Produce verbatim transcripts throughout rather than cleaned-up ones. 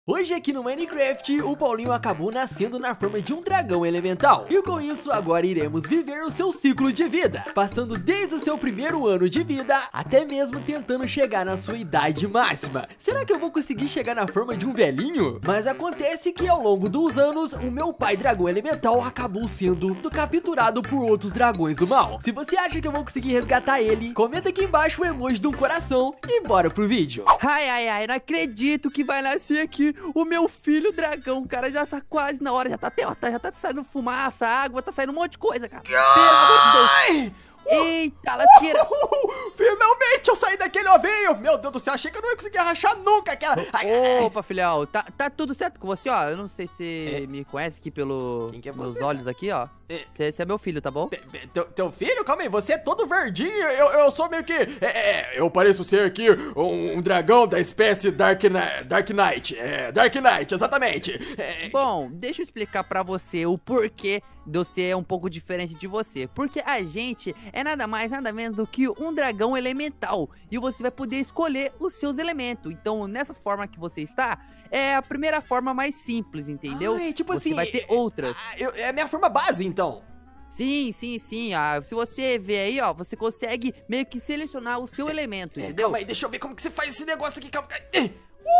Hoje aqui no Minecraft, o Paulinho acabou nascendo na forma de um dragão elemental. E com isso, agora iremos viver o seu ciclo de vida, passando desde o seu primeiro ano de vida, até mesmo tentando chegar na sua idade máxima. Será que eu vou conseguir chegar na forma de um velhinho? Mas acontece que ao longo dos anos, o meu pai dragão elemental acabou sendo capturado por outros dragões do mal. Se você acha que eu vou conseguir resgatar ele, comenta aqui embaixo o emoji de um coração e bora pro vídeo. Ai, ai, ai, não acredito que vai nascer aqui o meu filho dragão, cara. Já tá quase na hora, já tá até, ó, tá, já tá saindo fumaça, água, tá saindo um monte de coisa, cara. Pelo amor de Deus. Eita, lasqueira. Finalmente eu saí daquele ovinho. Meu Deus do céu, achei que eu não ia conseguir rachar nunca aquela... Opa, filhão, tá, tá tudo certo com você, ó. Eu não sei se é. me conhece aqui pelo, Quem que é pelos você? olhos aqui, ó. Você é. é meu filho, tá bom? Teu, teu filho? Calma aí, você é todo verdinho. Eu, eu sou meio que... É, é, eu pareço ser aqui um, um dragão da espécie Dark, Dark Knight. É, Dark Knight, exatamente. É... Bom, deixa eu explicar pra você o porquê de eu ser um pouco diferente de você. Porque a gente é nada mais, nada menos do que um dragão elemental. E você vai poder escolher os seus elementos. Então, nessa forma que você está, é a primeira forma mais simples, entendeu? Ah, é tipo você assim... vai ter outras. Ah, eu, é a minha forma base, então. Sim, sim, sim. Ah, se você ver aí, ó, você consegue meio que selecionar o seu elemento, É, entendeu? calma aí, deixa eu ver como que você faz esse negócio aqui. Calma aí.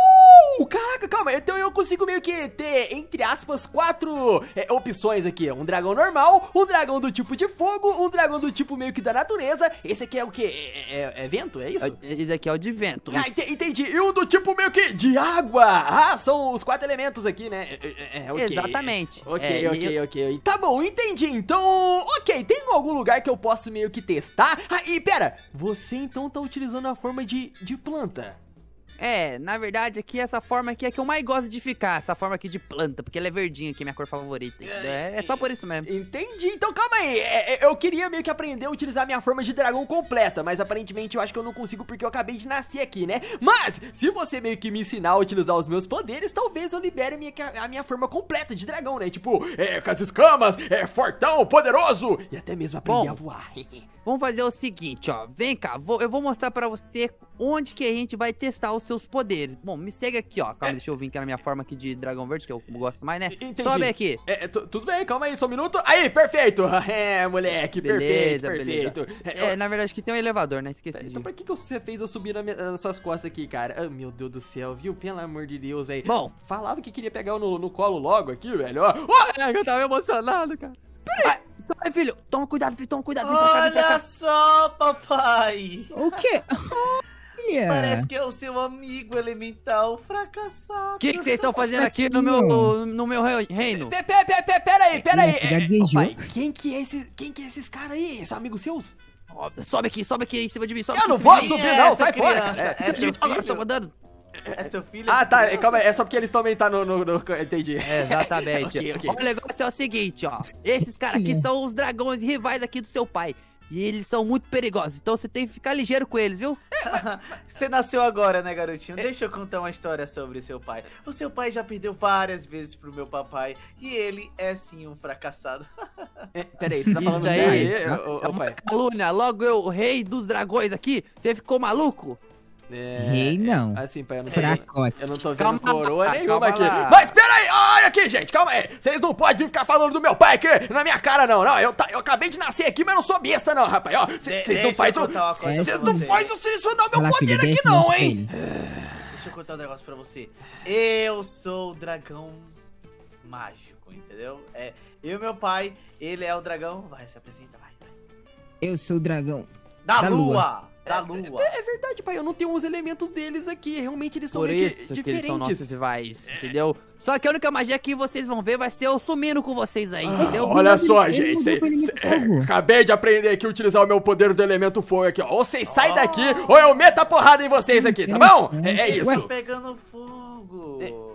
Uh, caraca, calma, então eu consigo meio que ter, entre aspas, quatro é, opções aqui. Um dragão normal, um dragão do tipo de fogo, um dragão do tipo meio que da natureza. Esse aqui é o que? É, é, é vento, é isso? Esse aqui é o de vento. Ah, ent entendi. E o do tipo meio que de água. Ah, são os quatro elementos aqui, né? É, é, okay. Exatamente. Ok, é, ok, eu... ok. Tá bom, entendi. Então, ok, tem algum lugar que eu posso meio que testar? Ah, e pera, você então tá utilizando a forma de, de planta. É, na verdade aqui essa forma aqui é que eu mais gosto de ficar, essa forma aqui de planta, porque ela é verdinha aqui, minha cor favorita. É, é só por isso mesmo. Entendi, então calma aí, é, é, eu queria meio que aprender a utilizar minha forma de dragão completa, mas aparentemente eu acho que eu não consigo porque eu acabei de nascer aqui, né? Mas, se você meio que me ensinar a utilizar os meus poderes, talvez eu libere a minha, a minha forma completa de dragão, né? Tipo, é, com as escamas, é, fortão, poderoso, e até mesmo aprender Bom, a voar. Vamos fazer o seguinte, ó, vem cá, vou, eu vou mostrar pra você onde que a gente vai testar os seus poderes. Bom, me segue aqui, ó, calma, é. deixa eu vir aqui na minha forma aqui de dragão verde, que eu gosto mais, né? Entendi. Sobe aqui. É, tudo bem, calma aí, só um minuto. Aí, perfeito. É, moleque, Beleza, perfeito, perfeito. É, é, na verdade aqui tem um elevador, né? Esqueci. Então pra que, que você fez eu subir na minha, nas suas costas aqui, cara? Ah, meu Deus do céu, viu? Pelo amor de Deus, velho. Bom, falava que queria pegar eu no, no colo logo aqui, velho. Ó, oh! É, eu tava emocionado, cara. Peraí. Ai, filho, toma cuidado, filho, toma cuidado. Vem Olha pra cá, vem pra cá. só, papai. O quê? Olha. Parece que é o seu amigo elemental fracassado. O que vocês estão fazendo aqui no meu, no meu reino? Pera, pera, pera, pera aí, pera aí. É, Gaguejou. pai, quem que é esses, quem que é esses caras aí? São amigos seus? Ó, sobe aqui, sobe aqui em cima de mim, sobe Eu aqui não em cima vou de mim. subir é não, essa sai fora. criança? É, É Você seu agora eu tô filho? mandando. É seu filho? ah, é tá, criança? calma aí, é só porque eles também tá no, no, no entendi. Exatamente. Ok, ok. O negócio é o seguinte, ó. Esses caras aqui são os dragões rivais aqui do seu pai. E eles são muito perigosos, então você tem que ficar ligeiro com eles, viu? Você nasceu agora, né, garotinho? Deixa eu contar uma história sobre seu pai. O seu pai já perdeu várias vezes pro meu papai. E ele é sim um fracassado. É, pera aí, você tá falando Isso sério aí. aí, ô, ô, É uma pai? calúnia. Logo eu, o rei dos dragões aqui, você ficou maluco? É, Rei não. Assim, pai, eu não tô vendo, Fracote. eu não tô vendo Calma coroa lá, nenhuma calma aqui. lá. Mas pera aí, olha aqui, gente, calma aí. Vocês não podem ficar falando do meu pai aqui na minha cara, não. Não, eu, tá, eu acabei de nascer aqui, mas eu não sou besta, não, rapaz. Ó, vocês De- não deixa fazem eu contar uma coisa vocês pra não você. fazem eu selecionar o meu Fala, poder filho, aqui, desce não, no hein? espelho. Deixa eu contar um negócio pra você. Eu sou o dragão mágico, entendeu? É, eu e meu pai, ele é o dragão... Vai, se apresenta, vai, vai. Eu sou o dragão. Da, Da lua. lua. Da lua. É, é verdade, pai, eu não tenho os elementos deles aqui. Realmente eles são Por meio isso que que eles são nossos diferentes. rivais, entendeu? Só que a única magia que vocês vão ver vai ser eu sumindo com vocês aí, entendeu? Olha só, ele gente, mudou cê, pro elemento cê- fogo. é, acabei de aprender aqui a utilizar o meu poder do elemento fogo aqui, ó. Ou vocês saem daqui, ou eu meto a porrada em vocês aqui, tá bom? É, é isso. Tô pegando fogo.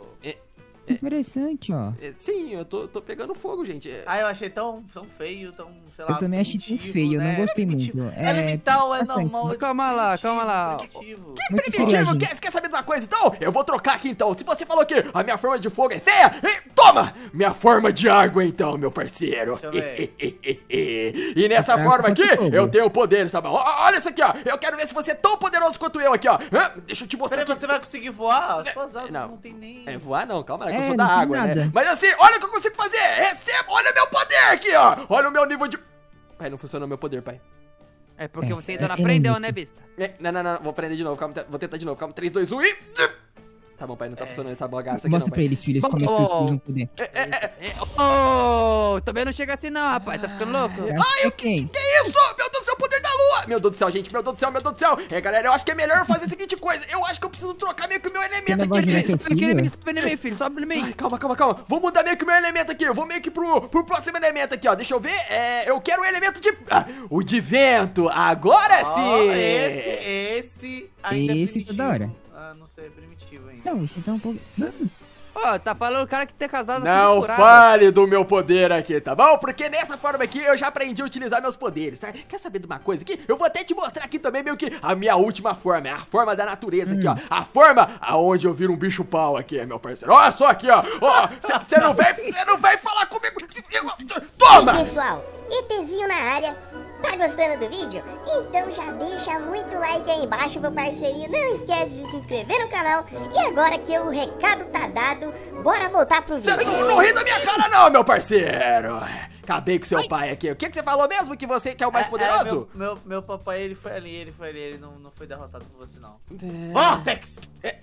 Interessante, ó. É, sim, eu tô, tô pegando fogo, gente. É, Ah, eu achei tão, tão feio, tão, sei lá, Eu também achei tão primitivo, feio, eu não né? gostei Primitivo. muito. É, É, elemental, é bastante. normal. é Calma lá, calma lá. primitivo. Muito Primitivo, friagem. quer, quer saber de uma coisa então? Eu vou trocar aqui então. Se você falou que a minha forma de fogo é feia, eh, tô Toma! Minha forma de água então, meu parceiro. Deixa eu ver. E nessa Essa forma é a aqui, fogo. eu tenho poderes, tá bom? Ó, olha isso aqui, ó. Eu quero ver se você é tão poderoso quanto eu aqui, ó. Hã? Deixa eu te mostrar Peraí, aqui. você vai conseguir voar? As suas asas Não. não, tem nem... É, voar não, calma lá, que eu É, sou da não tem água, né? nada. Mas assim, olha o que eu consigo fazer. Receba, olha o meu poder aqui, ó. Olha o meu nível de... Pai, não funcionou meu poder, pai. É porque É, você ainda não é aprendeu, inimigo. né, besta? É, não, não, não, vou aprender de novo, calma, vou tentar de novo, calma, três, dois, um e... Tá bom, pai, não tá funcionando essa bagaça aqui não, Mostra pra pai. eles, filhos, Bom, como é que eles usam poder. É, oh, também não chega assim não, rapaz. Tá ficando louco? Acho que é quem? Que isso? Meu Deus do céu, o poder da lua! Meu Deus do céu, gente, meu Deus do céu, meu Deus do céu. É, galera, eu acho que é melhor eu fazer a seguinte coisa. Eu acho que eu preciso trocar meio que o meu elemento não aqui. gosta de porque- ver seu Sobe aqui em mim, filho? sobe em mim, filho. Sobe em mim. Ai, calma, calma, calma. Vou mudar meio que o meu elemento aqui. Eu vou meio que pro, pro próximo elemento aqui, ó. Deixa eu ver. É, eu quero o elemento de... Ah, o de vento. Agora Ó, sim. esse, esse ainda é Esse primitivo. tá da hora. Ah, não sei, é primitivo ainda. Não, isso tá um pouco... Hum, Ó, tá falando o cara que tem casado com Não furada. fale do meu poder aqui, tá bom? Porque nessa forma aqui eu já aprendi a utilizar meus poderes, tá? Quer saber de uma coisa aqui? Eu vou até te mostrar aqui também meio que a minha última forma, é a forma da natureza aqui, ó. A forma aonde eu viro um bicho pau aqui, meu parceiro. Olha só aqui, ó. Ó, você não vai, você não vai falar comigo. Toma! E pessoal, ETzinho na área. Tá gostando do vídeo? Então já deixa muito like aí embaixo, meu parceirinho. Não esquece de se inscrever no canal. E agora que o recado tá dado, bora voltar pro Você vídeo. não, não ri da minha cara não, meu parceiro. Acabei com seu pai aqui. O que, que você falou mesmo? Que você que é o mais É, é, poderoso? meu, meu, meu papai, ele foi ali, ele foi ali, ele não, não foi derrotado por você, não. É. Vortex!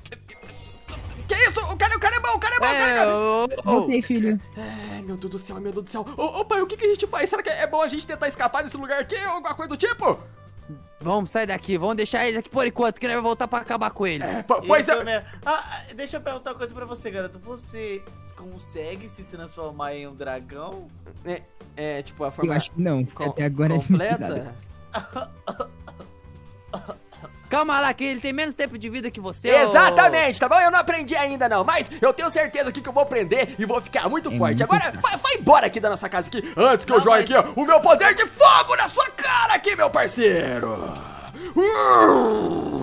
Que isso? O cara, o cara é bom, o cara é bom, o cara é É, bom. ô, ô, Voltei, filho. Ai, meu Deus do céu, meu Deus do céu. Ô, ô pai, o que, que a gente faz? Será que é bom a gente tentar escapar desse lugar aqui ou alguma coisa do tipo? Vamos sair daqui, vamos deixar eles aqui por enquanto, que nós vamos voltar pra acabar com eles. É, po- pois Isso é. mesmo. Ah, deixa eu perguntar uma coisa pra você, garoto. Você consegue se transformar em um dragão? É, é, tipo, a Eu forma acho que não, porque com- até agora isso não fez completa. nada. Calma lá, que ele tem menos tempo de vida que você. Exatamente, tá bom? Eu não aprendi ainda não, mas eu tenho certeza aqui que eu vou aprender e vou ficar muito É forte. muito Agora, chato. vai, vai embora aqui da nossa casa aqui, antes que eu Não, jogue mas- aqui, ó, o meu poder de fogo na sua cara aqui, meu parceiro. Uh,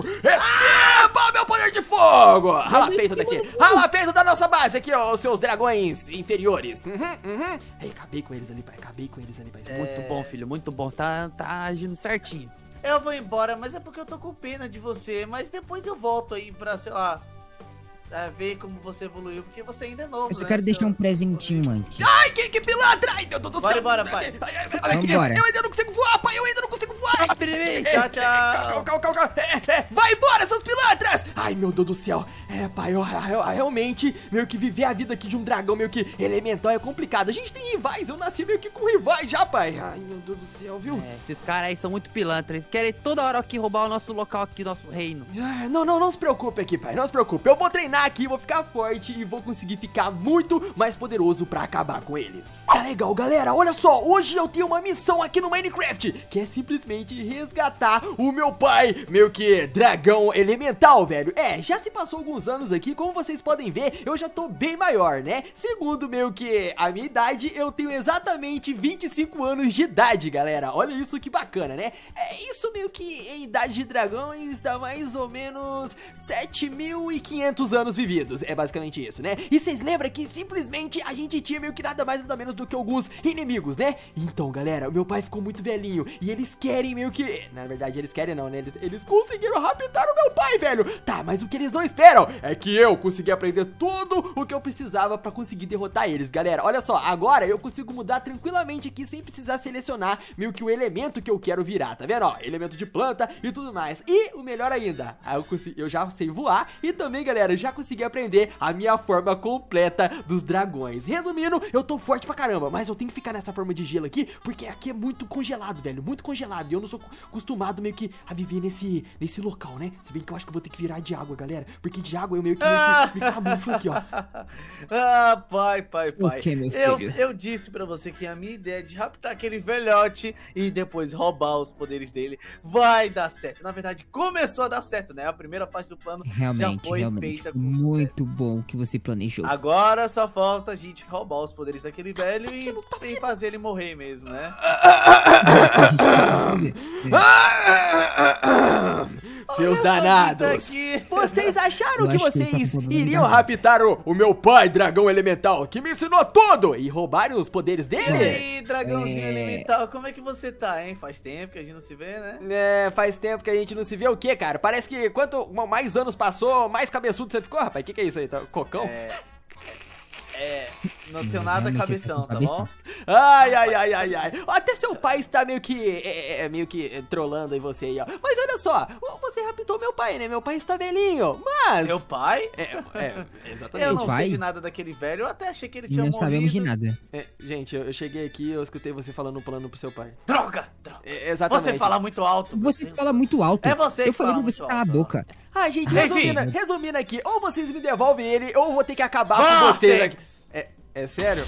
receba o meu poder de fogo! Rala peito daqui, rala peito da nossa base aqui, ó, os seus dragões inferiores. Uhum, uhum. Ei, acabei com eles ali, pai, acabei com eles ali, pai. Ô, muito bom, filho, muito bom. Tá, tá agindo certinho. Eu vou embora, mas é porque eu tô com pena de você. Mas depois eu volto aí pra, sei lá, é, ver como você evoluiu, porque você ainda é novo, Eu só né? quero deixar Seu- um presentinho antes. Ai, que, que pilantra! Ai, meu Deus do céu! Bora embora, pai. Ai, ai, ai, Vambora. Eu ainda não consigo voar, pai! Eu ainda não consigo voar! Sobe em mim. Tchau, tchau. Calma, calma, calma, calma. É, é, vai embora, seus pilantras! Ai, meu Deus do céu. É, pai, eu, eu- realmente, meio que viver a vida aqui de um dragão meio que elemental é complicado. A gente tem rivais, eu nasci meio que com rivais já, pai. Ai, meu Deus do céu, viu? É, esses caras aí são muito pilantras. Eles querem toda hora aqui roubar o nosso local aqui, nosso reino. Ah, Não, não, não se preocupe aqui, pai, não se preocupe. Eu vou treinar aqui, vou ficar forte e vou conseguir ficar muito mais poderoso pra acabar com eles. Tá legal, galera, olha só, hoje eu tenho uma missão aqui no Minecraft, que é simplesmente resgatar o meu pai, meio que dragão elemental, velho. É, já se passou alguns anos aqui, como vocês podem ver, eu já tô bem maior, né? Segundo meio que a minha idade, eu tenho exatamente vinte e cinco anos de idade, galera. Olha isso que bacana, né? É isso meio que em idade de dragões dá mais ou menos sete mil e quinhentos anos vividos. É basicamente isso, né? E vocês lembram que simplesmente a gente tinha meio que nada mais nada menos do que alguns inimigos, né? Então, galera, o meu pai ficou muito velhinho e eles querem meio que... Na verdade, eles querem não, né? Eles, eles conseguiram raptar o meu pai, velho. Tá, mas o que eles não esperam é que eu consegui aprender tudo o que eu precisava pra conseguir derrotar eles, galera. Olha só, agora eu consigo mudar tranquilamente aqui sem precisar selecionar meio que o elemento que eu quero virar, tá vendo? Ó, elemento de planta e tudo mais. E o melhor ainda, eu, consegui, eu já sei voar e também, galera, já consegui aprender a minha forma completa dos dragões. Resumindo, eu tô forte pra caramba, mas eu tenho que ficar nessa forma de gelo aqui, porque aqui é muito congelado, velho, muito congelado. E eu não sou acostumado meio que a viver nesse, nesse local, né? Se bem que eu acho que eu vou ter que virar de água, galera, porque de água eu meio que, meio que me camuflo aqui, ó. Ah, pai, pai, pai. O que, meu eu, filho? eu disse pra você que a minha ideia é de raptar aquele velhote e depois roubar os poderes dele vai dar certo. Na verdade, começou a dar certo, né? A primeira parte do plano já Realmente, foi realmente. feita com Muito sucesso. bom o que você planejou. Agora só falta a gente roubar os poderes daquele velho e, e fazer ele morrer mesmo, né? A gente pode fazer. É. Seus Olha só danados! quem tá aqui. Vocês acharam Eu que acho que ele tá vocês com problema iriam mental. raptar o, o meu pai, dragão elemental, que me ensinou tudo, e roubarem os poderes E dele? aí, dragãozinho É. elemental, como é que você tá, hein? Faz tempo que a gente não se vê, né? É, faz tempo que a gente não se vê o quê, cara? Parece que quanto mais anos passou, mais cabeçudo você ficou, rapaz. O que, que é isso aí? Tá? Cocão? É. É. Não tenho nada Realmente, cabeção, tá cabeça. bom? Ai, ai, ai, ai, ai. Até seu pai está meio que, é, é, meio que é, trolando aí você aí, ó. Mas olha só, você raptou meu pai, né? Meu pai está velhinho, mas... Seu pai? É, é, exatamente. Eu não pai? sei de nada daquele velho, eu até achei que ele E tinha não morrido. sabemos de nada. É, gente, eu, eu cheguei aqui e eu escutei você falando um plano pro seu pai. Droga! Droga. É, exatamente. Você fala muito alto. meu Você Deus. fala muito alto. É você que Eu falei fala pra você muito calar a alto, boca. Ah, gente, Enfim. resumindo, resumindo aqui, ou vocês me devolvem ele, ou eu vou ter que acabar com vocês aqui. Vortex! É, é sério?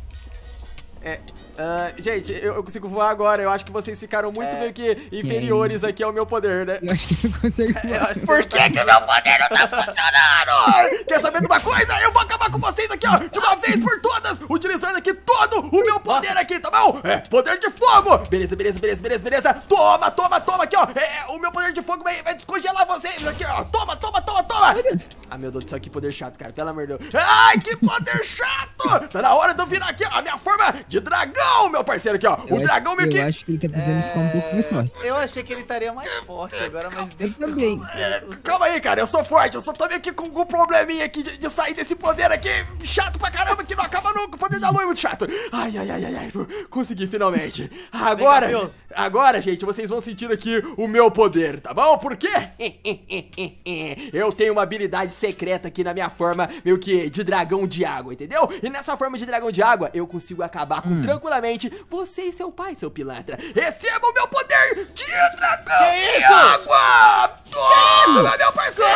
É. ah, gente, eu, eu consigo voar agora. Eu acho que vocês ficaram muito É. meio que inferiores aqui ao meu poder, né? Eu acho que não consegue Eu falar. acho que Por você que que meu poder não tá funcionando? Quer saber de uma coisa? Eu vou acabar com vocês aqui, ó, de uma vez por todas, utilizando aqui todo o meu poder aqui, tá bom? É, poder de fogo. Beleza, beleza, beleza, beleza, beleza. Toma, toma, toma aqui, ó. É, o meu poder de fogo vai, vai descongelar vocês aqui, ó. Toma, toma, toma, toma. Ah, meu Deus do céu, que poder chato, cara. Pelo amor de Deus. Ai, que poder chato. Tá na hora de eu virar aqui, ó, a minha forma de dragão, meu parceiro aqui, ó. Eu O acho- dragão meio que... Eu acho que ele tá precisando ficar um pouco mais forte. Eu achei que ele estaria mais forte agora, mas... Eu também. É, calma aí, cara, eu sou forte, eu só tô meio que com um probleminha aqui de, de sair desse poder aqui, chato pra caramba, que não acaba nunca, o poder da lua é muito chato. Ai, ai, ai, ai, ai, consegui finalmente. Agora, Vem cá, Deus. agora, gente, vocês vão sentir aqui o meu poder, tá bom? Por quê? Eu tenho uma habilidade secreta aqui na minha forma, meio que de dragão de água, entendeu? E nessa forma de dragão de água, eu consigo acabar com, tranquilamente, você e seu pai, seu pilantra. Receba o meu poder de dragão Que de isso? água! Toma, meu parceiro!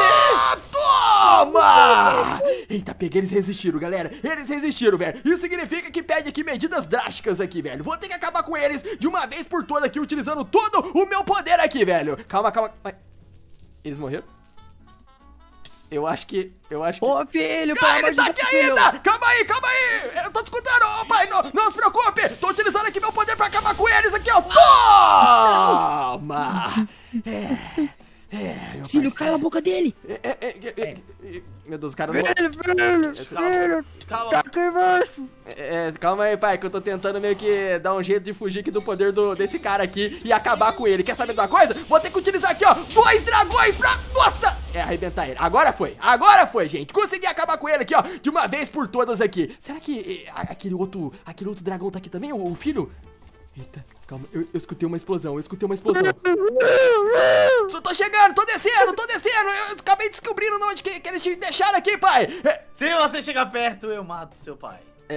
Toma! Eita, peguei, eles resistiram, galera. Eles resistiram, velho. Isso significa que pede aqui medidas drásticas aqui, velho. Vou ter que acabar com eles de uma vez por todas aqui, utilizando todo o meu poder aqui, velho. Calma, calma. Mas... Eles morreram? Eu acho que... Eu acho que... Ô, filho, Ah, pelo amor ele de tá Deus, aqui filho. ainda! Calma aí, calma aí! Eu tô te escutando, ô pai, não, não se preocupe! Tô utilizando aqui meu poder pra acabar com eles aqui, ó! Toma! É, é, meu Filho, parceiro. cala a boca dele. É, é, é, é, é, meu Deus, cara, não... Filho, filho, filho, Cala a tá boca. aqui embaixo. É, é, calma aí, pai, que eu tô tentando meio que dar um jeito de fugir aqui do poder do, desse cara aqui e acabar com ele. Quer saber de uma coisa? Vou ter que utilizar aqui, ó, dois dragões pra... Nossa! É, arrebentar ele. Agora foi, agora foi, gente. Consegui acabar com ele aqui, ó, de uma vez por todas aqui. Será que é, aquele outro, aquele outro dragão tá aqui também, o, o filho? Eita, calma, eu, eu escutei uma explosão, eu escutei uma explosão. Tô, tô chegando, tô descendo, tô descendo. Eu acabei descobrindo onde que, que eles te deixaram aqui, pai. É, Se você chegar perto, eu mato seu pai.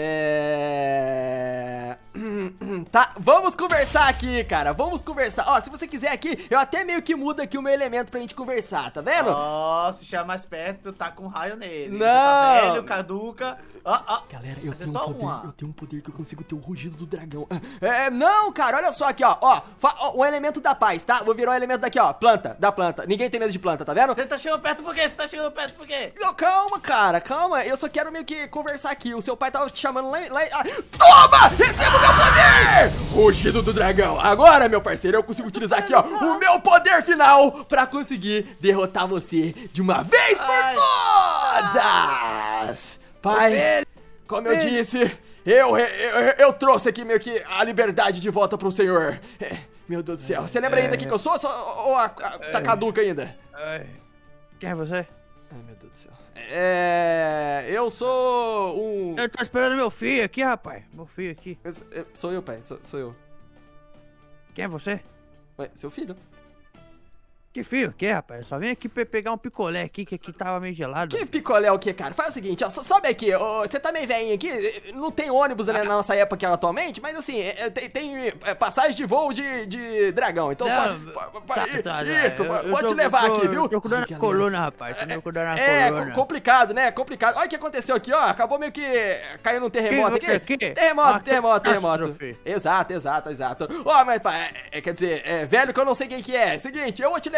É... Tá, vamos conversar aqui, cara. Vamos conversar. Ó, se você quiser aqui, eu até meio que mudo aqui o meu elemento pra gente conversar, tá vendo? Ó, se chegar mais perto, tá com raio nele. Não. Já tá velho, caduca. Ó, ó. Galera, eu Mas é tenho, um só poder, uma. eu tenho um poder que eu consigo ter o rugido do dragão. É, não, cara, olha só aqui, ó. Ó, fa- ó, o elemento da paz, tá? Vou virar o elemento daqui, ó. Planta, da planta. Ninguém tem medo de planta, tá vendo? Você tá chegando perto por quê? Você tá chegando perto por quê? Não, calma, cara, calma. Eu só quero meio que conversar aqui. O seu pai tava te chamando lá, lá... Ah, toma! Receba o meu poder! Rugido do dragão. Agora, meu parceiro, eu consigo utilizar aqui, ó, o meu poder final pra conseguir derrotar você de uma vez por Ai. todas! Pai, como eu disse, eu, eu, eu, eu trouxe aqui meio que a liberdade de volta pro senhor. É, meu Deus do céu. Você lembra ainda quem que eu sou? Só- Ou a, a, tá caduca ainda? Ai, quem é você? Ai, meu Deus do céu. É. Eu sou um. Eu tô esperando meu filho aqui, rapaz. Meu filho aqui. Eu- eu- Sou eu, pai. Sou, sou eu. Quem é você? Ué, seu filho? Que filho? Que, rapaz? Eu só vim aqui pra pegar um picolé aqui, que aqui tava meio gelado. Que picolé o que, cara? Faz o seguinte, ó. so- Sobe aqui. Ó, você tá meio velhinho aqui. Não tem ônibus né, na nossa época atualmente, mas assim, é, é, tem, tem é, passagem de voo de, de dragão. Então, Não, pode, pode- tá, pode- tá, tá. isso, Eu- pode eu te tô- levar eu tô- aqui, viu? Tô cuidando Ai, da galera. coluna, rapaz. Tô cuidando da É, coluna. co- complicado, né? Complicado. Olha o que aconteceu aqui, ó. Acabou meio que caindo um terremoto Que- aqui. que- Terremoto, uma terremoto, terremoto. catástrofe. Exato, exato, exato. Ó, mas, pá, é, é, quer dizer, é velho que eu não sei quem que é. Seguinte, eu vou te levar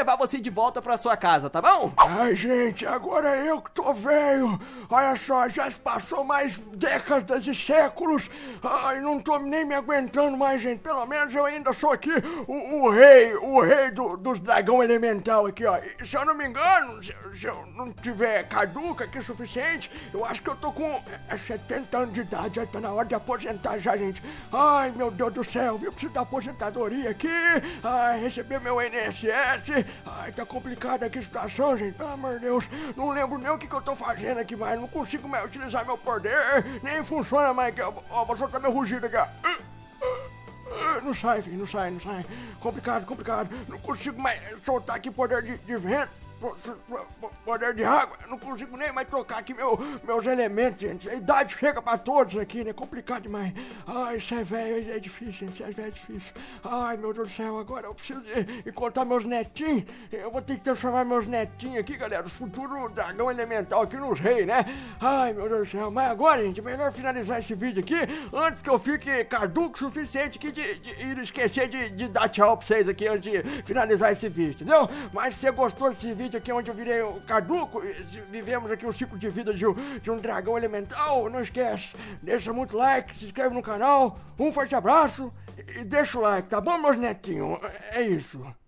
levar você de volta pra sua casa, tá bom? Ai, gente, agora eu que tô velho. Olha só, já se passou mais décadas e séculos. Ai, não tô nem me aguentando mais, gente. Pelo menos eu ainda sou aqui o, o rei, o rei do, dos dragão elemental aqui, ó. E, se eu não me engano, se, se eu não tiver caduca aqui o suficiente, eu acho que eu tô com é, setenta anos de idade. Já tá na hora de aposentar já, gente. Ai, meu Deus do céu, eu preciso da aposentadoria aqui. Ai, receber meu I N S S. Ai, tá complicada aqui a situação, gente. Pelo amor de Deus, não lembro nem o que, que eu tô fazendo aqui mais. Não consigo mais utilizar meu poder. Nem funciona mais aqui, ó. Ó, vou soltar meu rugido aqui, ó. Não sai, filho, não sai, não sai. Complicado, complicado. Não consigo mais soltar aqui poder de, de vento. Poder de água, eu não consigo nem mais trocar aqui meu, meus elementos, gente. A idade chega pra todos aqui, né? Complicado demais. Ai, isso é velho, é difícil, gente. Isso é velho, é difícil. Ai, meu Deus do céu, agora eu preciso de encontrar meus netinhos. Eu vou ter que transformar meus netinhos aqui, galera. Os futuros dragão elemental aqui nos reis, né? Ai, meu Deus do céu. Mas agora, gente, é melhor finalizar esse vídeo aqui antes que eu fique caduco o suficiente aqui de, de, de esquecer de, de dar tchau pra vocês aqui antes de finalizar esse vídeo, entendeu? Mas se você gostou desse vídeo aqui onde eu virei o caduco, vivemos aqui um ciclo de vida de um, de um dragão elemental, não esquece, deixa muito like, se inscreve no canal, um forte abraço e deixa o like, tá bom, meus netinhos? É isso.